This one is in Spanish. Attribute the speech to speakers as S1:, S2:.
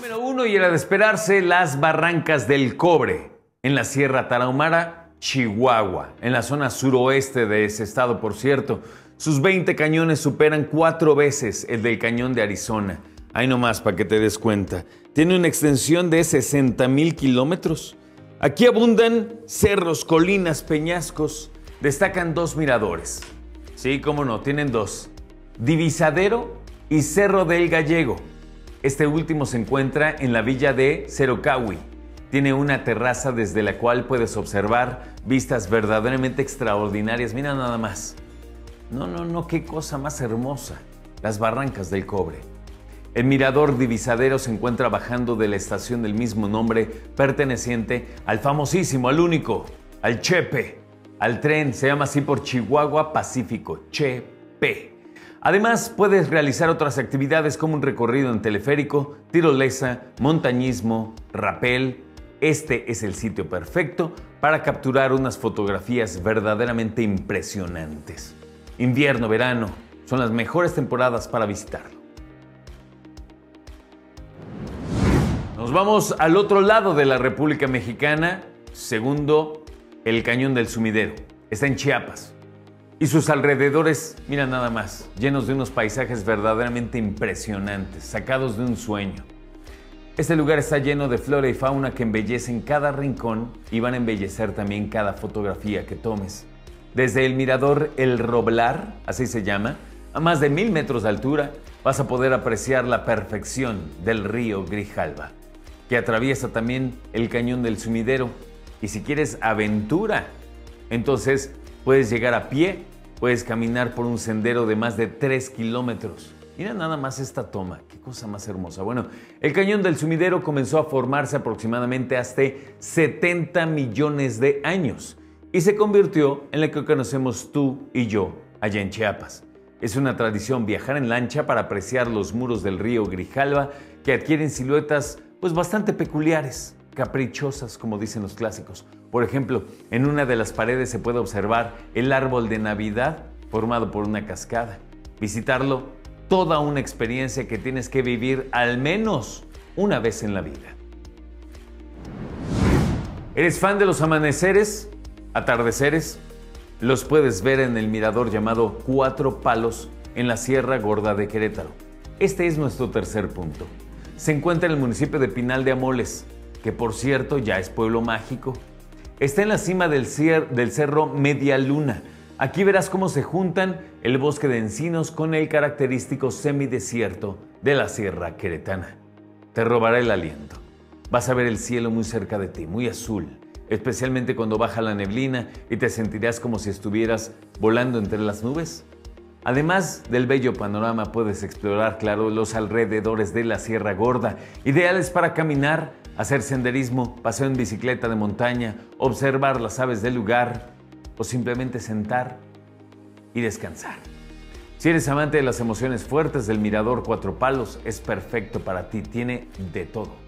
S1: Número 1, y era de esperarse, las Barrancas del Cobre, en la Sierra Tarahumara, Chihuahua, en la zona suroeste de ese estado, por cierto. Sus 20 cañones superan 4 veces el del cañón de Arizona. Ahí nomás para que te des cuenta. Tiene una extensión de 60,000 kilómetros. Aquí abundan cerros, colinas, peñascos. Destacan 2 miradores. Sí, cómo no, tienen 2. Divisadero y Cerro del Gallego. Este último se encuentra en la villa de Cerocahui. Tiene una terraza desde la cual puedes observar vistas verdaderamente extraordinarias. Mira nada más. No, qué cosa más hermosa. Las Barrancas del Cobre. El mirador Divisadero se encuentra bajando de la estación del mismo nombre, perteneciente al famosísimo, al único, al Chepe. Al tren, se llama así por Chihuahua Pacífico, Chepe. Además, puedes realizar otras actividades como un recorrido en teleférico, tirolesa, montañismo, rapel. Este es el sitio perfecto para capturar unas fotografías verdaderamente impresionantes. Invierno, verano, son las mejores temporadas para visitarlo. Nos vamos al otro lado de la República Mexicana, segundo, el Cañón del Sumidero. Está en Chiapas. Y sus alrededores, mira nada más, llenos de unos paisajes verdaderamente impresionantes, sacados de un sueño. Este lugar está lleno de flora y fauna que embellecen cada rincón y van a embellecer también cada fotografía que tomes. Desde el mirador El Roblar, así se llama, a más de 1000 metros de altura, vas a poder apreciar la perfección del río Grijalva, que atraviesa también el Cañón del Sumidero. Y si quieres aventura, entonces puedes llegar a pie, puedes caminar por un sendero de más de 3 kilómetros. Mira nada más esta toma, qué cosa más hermosa. Bueno, el Cañón del Sumidero comenzó a formarse aproximadamente hace 70 millones de años y se convirtió en lo que conocemos tú y yo allá en Chiapas. Es una tradición viajar en lancha para apreciar los muros del río Grijalva, que adquieren siluetas pues bastante peculiares, caprichosas, como dicen los clásicos. Por ejemplo, en una de las paredes se puede observar el árbol de Navidad formado por una cascada. Visitarlo, toda una experiencia que tienes que vivir al menos una vez en la vida. ¿Eres fan de los amaneceres, atardeceres? Los puedes ver en el mirador llamado Cuatro Palos en la Sierra Gorda de Querétaro. Este es nuestro tercer punto. Se encuentra en el municipio de Pinal de Amoles, que por cierto ya es pueblo mágico. Está en la cima del cerro Media Luna. Aquí verás cómo se juntan el bosque de encinos con el característico semidesierto de la Sierra Queretana. Te robará el aliento. Vas a ver el cielo muy cerca de ti, muy azul, especialmente cuando baja la neblina y te sentirás como si estuvieras volando entre las nubes. Además del bello panorama, puedes explorar, claro, los alrededores de la Sierra Gorda, ideales para caminar, hacer senderismo, paseo en bicicleta de montaña, observar las aves del lugar o simplemente sentar y descansar. Si eres amante de las emociones fuertes del mirador Cuatro Palos, es perfecto para ti, tiene de todo.